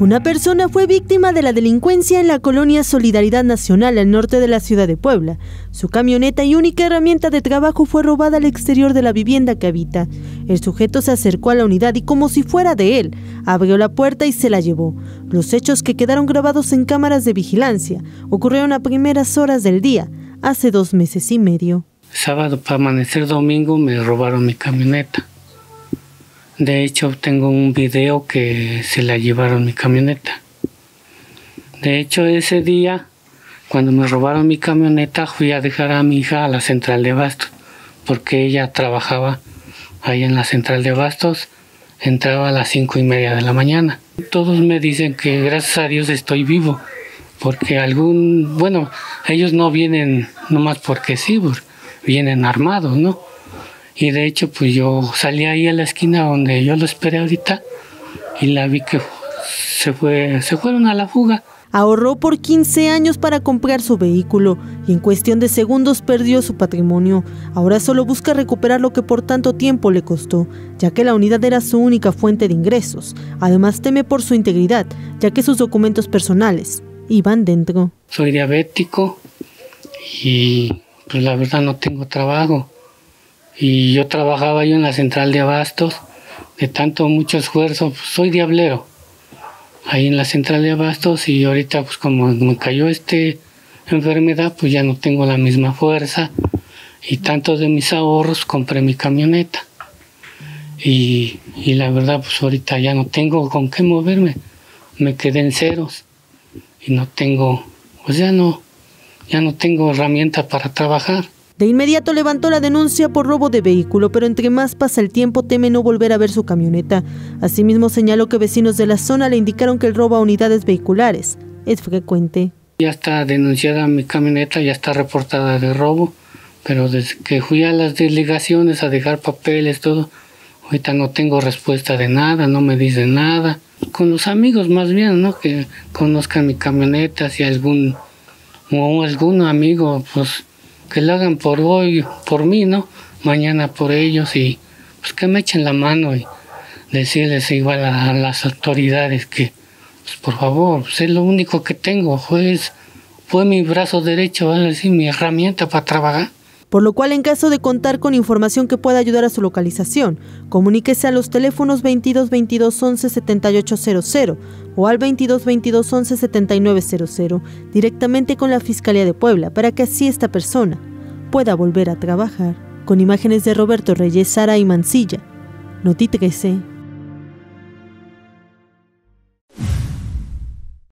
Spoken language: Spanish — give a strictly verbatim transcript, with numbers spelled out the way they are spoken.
Una persona fue víctima de la delincuencia en la colonia Solidaridad Nacional al norte de la ciudad de Puebla. Su camioneta y única herramienta de trabajo fue robada al exterior de la vivienda que habita. El sujeto se acercó a la unidad y, como si fuera de él, abrió la puerta y se la llevó. Los hechos, que quedaron grabados en cámaras de vigilancia, ocurrieron a primeras horas del día, hace dos meses y medio. Sábado para amanecer domingo me robaron mi camioneta. De hecho, tengo un video que se la llevaron mi camioneta. De hecho, ese día, cuando me robaron mi camioneta, fui a dejar a mi hija a la central de abastos, porque ella trabajaba ahí en la central de abastos, entraba a las cinco y media de la mañana. Todos me dicen que gracias a Dios estoy vivo, porque algún, bueno, ellos no vienen nomás porque sí, vienen armados, ¿no? Y de hecho, pues yo salí ahí a la esquina donde yo lo esperé ahorita y la vi que se fue, se fueron a la fuga. Ahorró por quince años para comprar su vehículo y en cuestión de segundos perdió su patrimonio. Ahora solo busca recuperar lo que por tanto tiempo le costó, ya que la unidad era su única fuente de ingresos. Además teme por su integridad, ya que sus documentos personales iban dentro. Soy diabético y pues la verdad no tengo trabajo. Y yo trabajaba yo en la central de abastos, de tanto mucho esfuerzo, pues soy diablero, ahí en la central de abastos, y ahorita pues como me cayó esta enfermedad, pues ya no tengo la misma fuerza, y tanto de mis ahorros compré mi camioneta. Y, y la verdad pues ahorita ya no tengo con qué moverme, me quedé en ceros, y no tengo, pues ya no, ya no tengo herramienta para trabajar. De inmediato levantó la denuncia por robo de vehículo, pero entre más pasa el tiempo teme no volver a ver su camioneta. Asimismo señaló que vecinos de la zona le indicaron que el robo a unidades vehiculares es frecuente. Ya está denunciada mi camioneta, ya está reportada de robo, pero desde que fui a las delegaciones a dejar papeles, todo, ahorita no tengo respuesta de nada, no me dicen nada. Con los amigos más bien, ¿no? Que conozcan mi camioneta, si algún, o algún amigo, pues que lo hagan por hoy, por mí, ¿no? Mañana por ellos, y pues que me echen la mano y decirles igual a, a las autoridades que, pues por favor, pues es lo único que tengo, fue, fue mi brazo derecho, ¿vale? Decir, mi herramienta para trabajar. Por lo cual, en caso de contar con información que pueda ayudar a su localización, comuníquese a los teléfonos veintidós veintidós once setenta y ocho cero cero o al veintidós veintidós once setenta y nueve cero cero directamente con la Fiscalía de Puebla, para que así esta persona pueda volver a trabajar. Con imágenes de Roberto Reyes, Sara y Mancilla, Noti trece.